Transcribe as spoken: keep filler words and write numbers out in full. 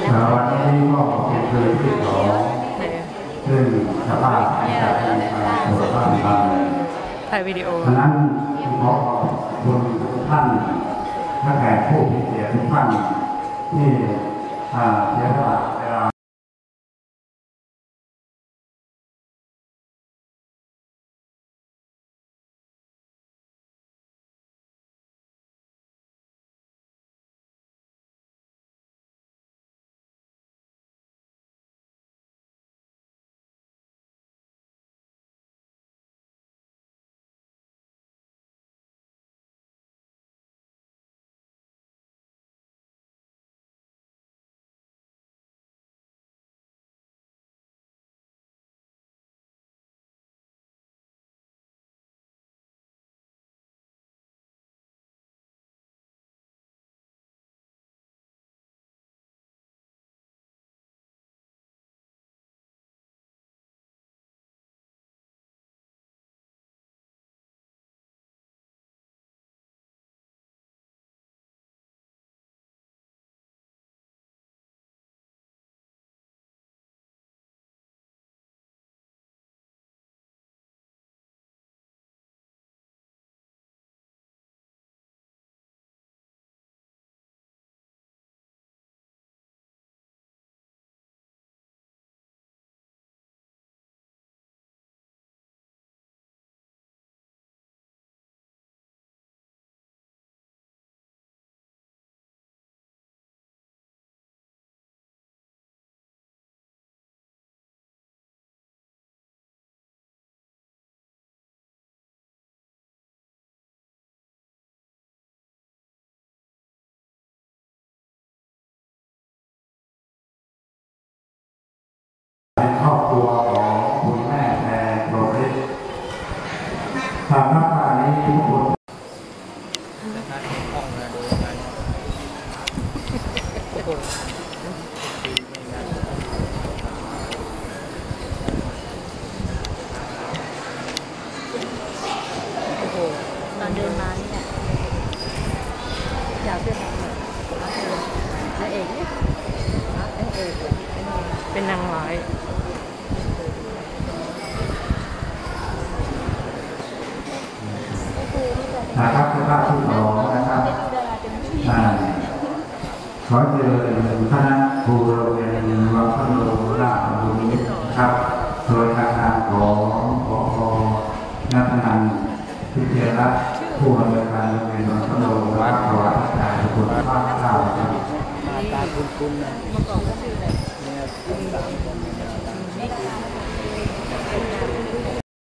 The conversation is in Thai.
วันนี้ก็เป็นคืนที่สองซึ่งสภาพอากาศในสุขภาพดีถ่ายวิดีโอฉะนั้นขอขอบคุณท่านและแขกผู้มีเกียรติทุกท่านที่เสียสละเวลาเป็นครอบครัวของคุณแม่แทนโรบิสทางนักการนี้ทุกคนตอนเดินมานี่แหละอยากเป็นนางเอกเนี่ยนางเอกเป็นนางร้ายนะครับสภาพที่สองนะครับขอเชิญคณะครูโรงเรียนวัดพระโลราชบุรีครับโดยทางการของผอ.นัทนันท์พิเชษฐ์ผู้อำนวยการโรงเรียนวัดพระโลวัดประวัติศาสตร์คุณภาพเก้าครับมาตาคุณคุณเนี่ยเมื่อก่อนก็ชื่ออะไรเนี่ยคุณสามคน